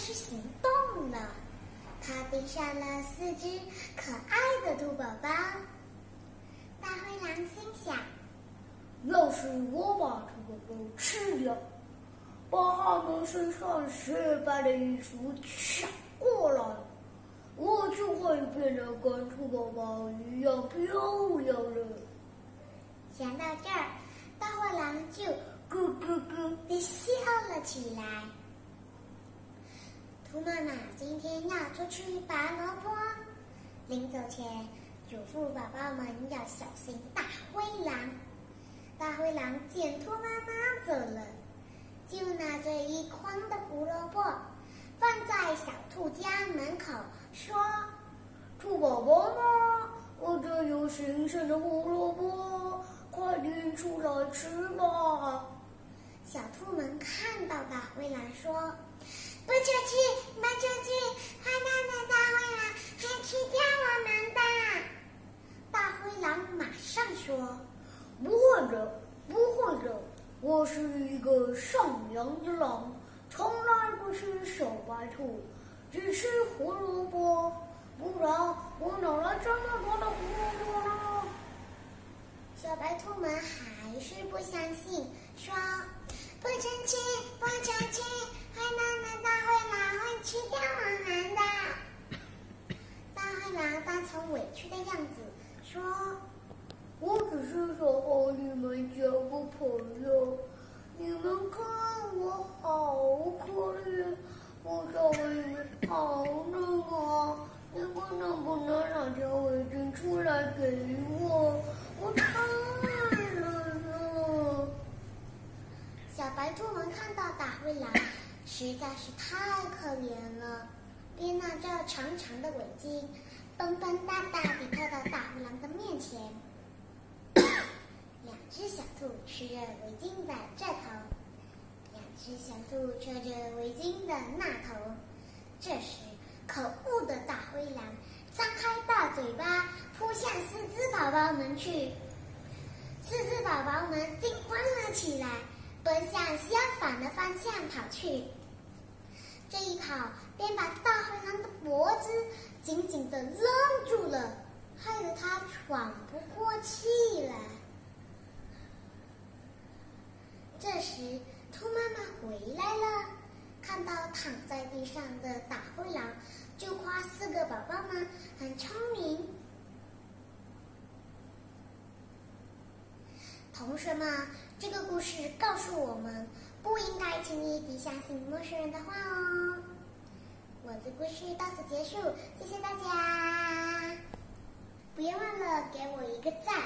始行动了。它盯上了4只可爱的兔宝宝。大灰狼心想： 要是我把兔宝宝吃掉，把它们身上雪白的衣服抢过来，我就会变得跟兔宝宝一样漂亮了。 想到这儿，大灰狼就咕咕咕地笑了起来。兔妈妈今天要出去拔萝卜，临走前嘱咐宝宝们要小心大灰狼。大灰狼见兔妈妈走了，就拿着一筐的胡萝卜放在小兔家门口，说：“ 兔宝宝吗？我这有新鲜的胡萝卜，快点出来吃吧！” 小兔们看到大灰狼，说：“不出去，不出去！坏蛋的大灰狼还吃掉我们的！”大灰狼马上说：“ 不会的，不会的，我是一个善良的狼，从来不吃小白兔，只吃胡萝卜，不然我哪来这么多的胡萝卜呢？” 小白兔们还是不相信，说：“不准吃，不准吃！坏蛋的大灰狼会吃掉我们的！”大灰狼当成委屈的样子，说：“ 我只是想和你们交个朋友，你们看我好可怜，我的围巾好冷啊！你们能不能拿条围巾出来给我？我太冷了。” 小白兔们看到大灰狼实在是太可怜了，便拿着长长的围巾，蹦蹦哒哒地跳到大灰狼的面前。2只小兔吃着围巾的这头，2只小兔扯着围巾的那头。这时，可恶的大灰狼张开大嘴巴扑向4只宝宝们去。4只宝宝们惊慌了起来，奔向相反的方向跑去。这一跑，便把大灰狼的脖子紧紧地勒住了，害得它喘不过气来。这时，兔妈妈回来了，看到躺在地上的大灰狼，就夸4个宝宝们很聪明。同学们，这个故事告诉我们，不应该轻易地相信陌生人的话哦。我的故事到此结束，谢谢大家，不要忘了给我一个赞。